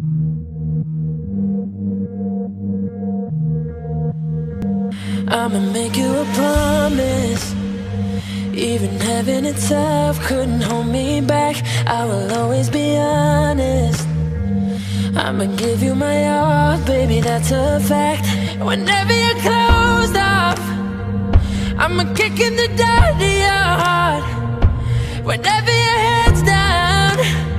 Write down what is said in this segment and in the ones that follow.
I'ma make you a promise. Even heaven itself couldn't hold me back. I will always be honest. I'ma give you my all, baby, that's a fact. Whenever you're closed off, I'ma kick in the door to your heart. Whenever your head's down,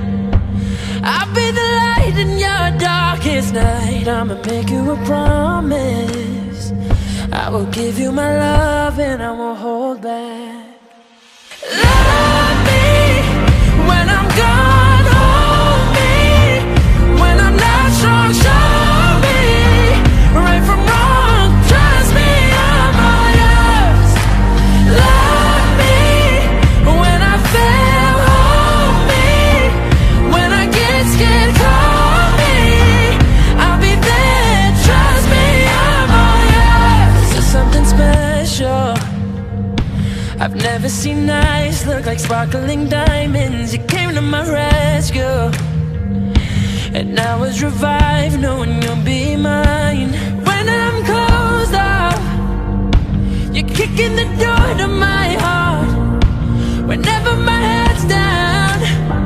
I'll be the light in your darkest night. I'ma make you a promise. I will give you my love and I won't hold back. Love me when I'm gone, hold me when I'm not strong, show me right from wrong, trust me, I'm all yours. Love me when I fail, hold me when I get scared, call me, I'll be there, trust me, I'm all yours. There's something special I've never seen eyes look like sparkling diamonds. You came to my rescue, and I was revived knowing you'll be mine. When I'm closed off, you're kicking the door to my heart. Whenever my head's down,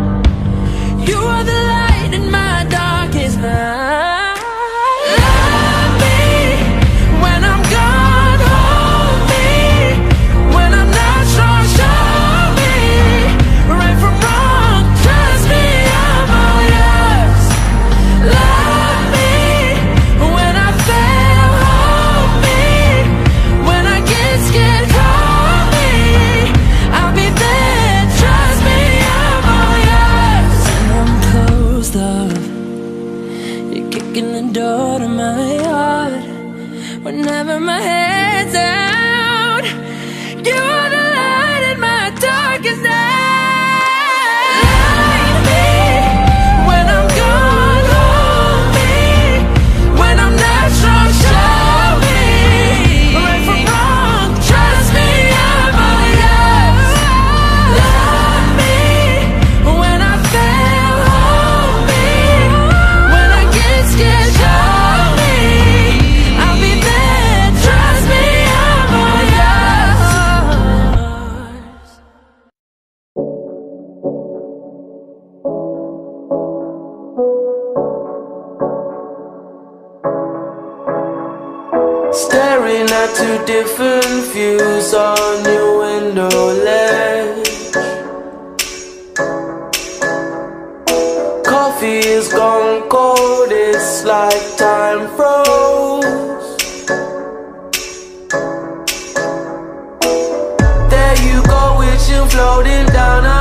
you are the light in my darkest night. Love me when I'm gone, hold me when I'm not strong, show me right from wrong, trust me, I'm all yours. Love me when I fail, hold me when I get scared, call me, I'll be there, trust me, I'm all yours. When I'm closed off, you're kicking the door to my heart. Whenever my head's out, you are the light in my darkest night. Love me when I'm gone, hold me when I'm not strong, show me right from wrong, trust me, I'm all yours. Love me when I fail, hold me when I get scared, show me, I'll be there, trust me, I'm all yours. Staring at two different views on your window ledge. Coffee is gone cold, it's like time froze. There you go, wishing floating down